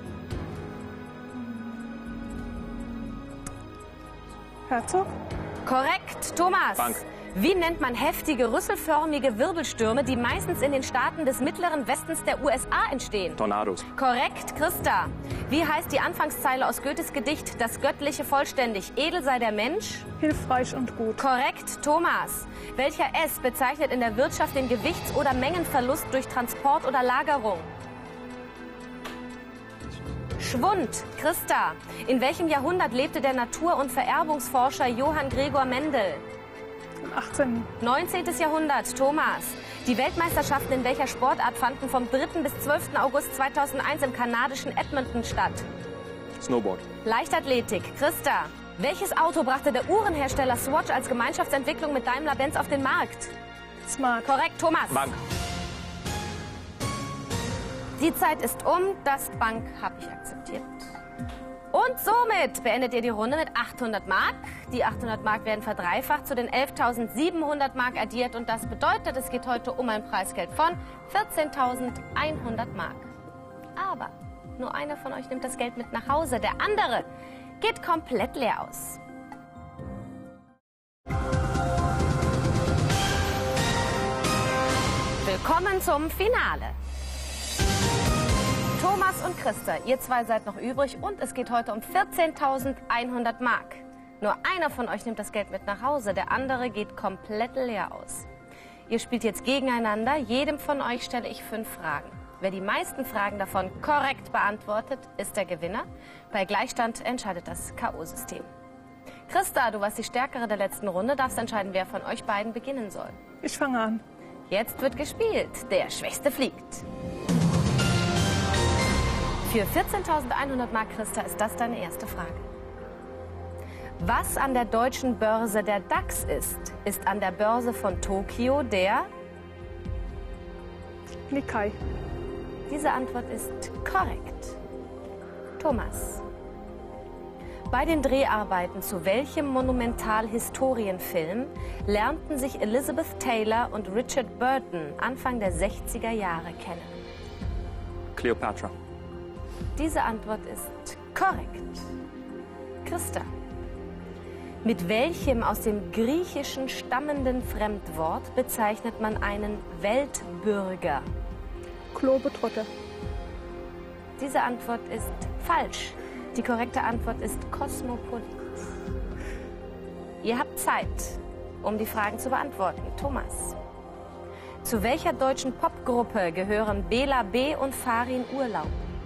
Herzog. Korrekt, Thomas. Bank. Wie nennt man heftige, rüsselförmige Wirbelstürme, die meistens in den Staaten des mittleren Westens der USA entstehen? Tornados. Korrekt, Christa. Wie heißt die Anfangszeile aus Goethes Gedicht Das Göttliche vollständig? Edel sei der Mensch? Hilfreich und gut. Korrekt, Thomas. Welcher S bezeichnet in der Wirtschaft den Gewichts- oder Mengenverlust durch Transport oder Lagerung? Schwund, Christa. In welchem Jahrhundert lebte der Natur- und Vererbungsforscher Johann Gregor Mendel? 18. 19. Jahrhundert, Thomas. Die Weltmeisterschaften in welcher Sportart fanden vom 3. bis 12. August 2001 im kanadischen Edmonton statt? Snowboard. Leichtathletik, Christa. Welches Auto brachte der Uhrenhersteller Swatch als Gemeinschaftsentwicklung mit Daimler-Benz auf den Markt? Smart. Korrekt, Thomas. Bank. Die Zeit ist um, das Bank habe ich akzeptiert. Und somit beendet ihr die Runde mit 800 Mark. Die 800 Mark werden verdreifacht, zu den 11.700 Mark addiert. Und das bedeutet, es geht heute um ein Preisgeld von 14.100 Mark. Aber nur einer von euch nimmt das Geld mit nach Hause. Der andere geht komplett leer aus. Willkommen zum Finale. Thomas und Christa, ihr zwei seid noch übrig und es geht heute um 14.100 Mark. Nur einer von euch nimmt das Geld mit nach Hause, der andere geht komplett leer aus. Ihr spielt jetzt gegeneinander, jedem von euch stelle ich 5 Fragen. Wer die meisten Fragen davon korrekt beantwortet, ist der Gewinner. Bei Gleichstand entscheidet das K.O.-System. Christa, du warst die Stärkere der letzten Runde, darfst entscheiden, wer von euch beiden beginnen soll. Ich fange an. Jetzt wird gespielt, der Schwächste fliegt. Für 14.100 Mark, Christa, ist das deine erste Frage. Was an der deutschen Börse der DAX ist an der Börse von Tokio der Nikkei. Diese Antwort ist korrekt. Thomas. Bei den Dreharbeiten zu welchem Monumental-Historienfilm lernten sich Elizabeth Taylor und Richard Burton Anfang der 60er Jahre kennen? Cleopatra. Diese Antwort ist korrekt. Christa. Mit welchem aus dem Griechischen stammenden Fremdwort bezeichnet man einen Weltbürger? Globetrotter. Diese Antwort ist falsch. Die korrekte Antwort ist Kosmopolit. Ihr habt Zeit, um die Fragen zu beantworten. Thomas. Zu welcher deutschen Popgruppe gehören Bela B. und Farin Urlaub?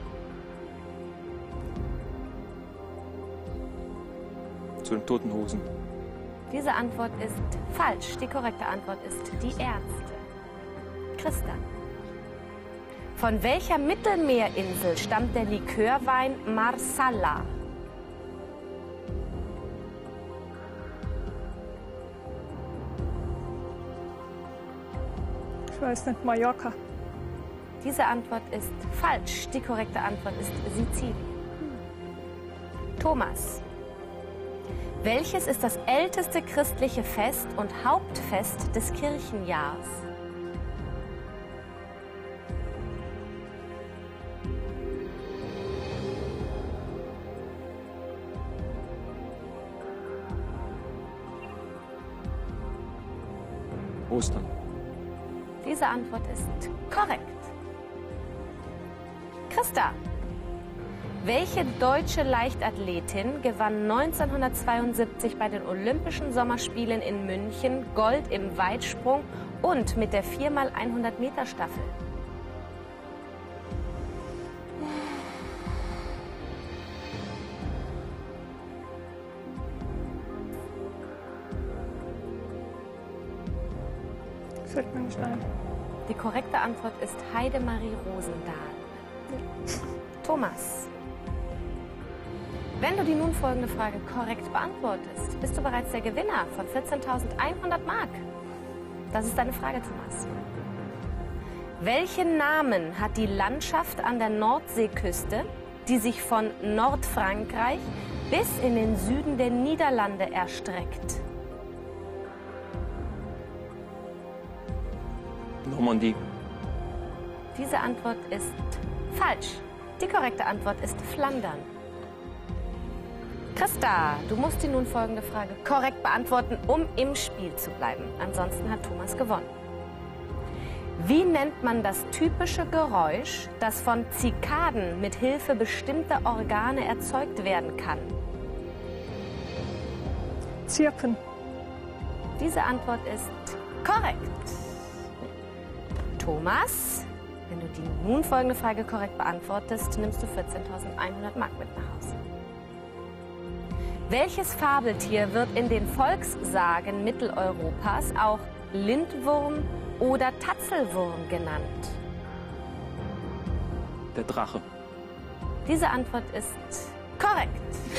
Zu den Toten Hosen. Diese Antwort ist falsch. Die korrekte Antwort ist die Ärzte. Christa. Von welcher Mittelmeerinsel stammt der Likörwein Marsala? Ich weiß nicht, Mallorca. Diese Antwort ist falsch. Die korrekte Antwort ist Sizilien. Thomas. Welches ist das älteste christliche Fest und Hauptfest des Kirchenjahrs? Ostern. Diese Antwort ist korrekt. Christa. Welche deutsche Leichtathletin gewann 1972 bei den Olympischen Sommerspielen in München Gold im Weitsprung und mit der 4x100 Meter Staffel? Fällt mir nicht ein. Die korrekte Antwort ist Heidemarie Rosendahl. Thomas. Wenn du die nun folgende Frage korrekt beantwortest, bist du bereits der Gewinner von 14.100 Mark. Das ist deine Frage, Thomas. Welchen Namen hat die Landschaft an der Nordseeküste, die sich von Nordfrankreich bis in den Süden der Niederlande erstreckt? Normandie. Diese Antwort ist falsch. Die korrekte Antwort ist Flandern. Christa, du musst die nun folgende Frage korrekt beantworten, um im Spiel zu bleiben. Ansonsten hat Thomas gewonnen. Wie nennt man das typische Geräusch, das von Zikaden mit Hilfe bestimmter Organe erzeugt werden kann? Zirpen. Diese Antwort ist korrekt. Thomas, wenn du die nun folgende Frage korrekt beantwortest, nimmst du 14.100 Mark mit nach Hause. Welches Fabeltier wird in den Volkssagen Mitteleuropas auch Lindwurm oder Tatzelwurm genannt? Der Drache. Diese Antwort ist korrekt.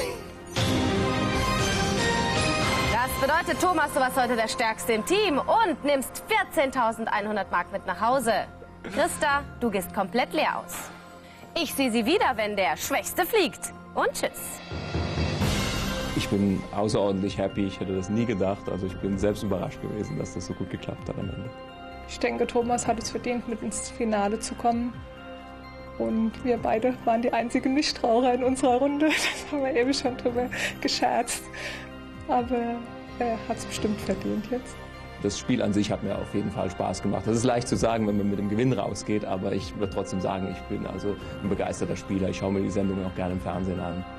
Das bedeutet, Thomas, du warst heute der Stärkste im Team und nimmst 14.100 Mark mit nach Hause. Christa, du gehst komplett leer aus. Ich sehe sie wieder, wenn der Schwächste fliegt. Und tschüss. Ich bin außerordentlich happy. Ich hätte das nie gedacht. Also ich bin selbst überrascht gewesen, dass das so gut geklappt hat am Ende. Ich denke, Thomas hat es verdient, mit ins Finale zu kommen. Und wir beide waren die einzigen Nichtraucher in unserer Runde. Das haben wir eben schon drüber gescherzt. Aber er hat es bestimmt verdient jetzt. Das Spiel an sich hat mir auf jeden Fall Spaß gemacht. Das ist leicht zu sagen, wenn man mit dem Gewinn rausgeht. Aber ich würde trotzdem sagen, ich bin also ein begeisterter Spieler. Ich schaue mir die Sendung auch gerne im Fernsehen an.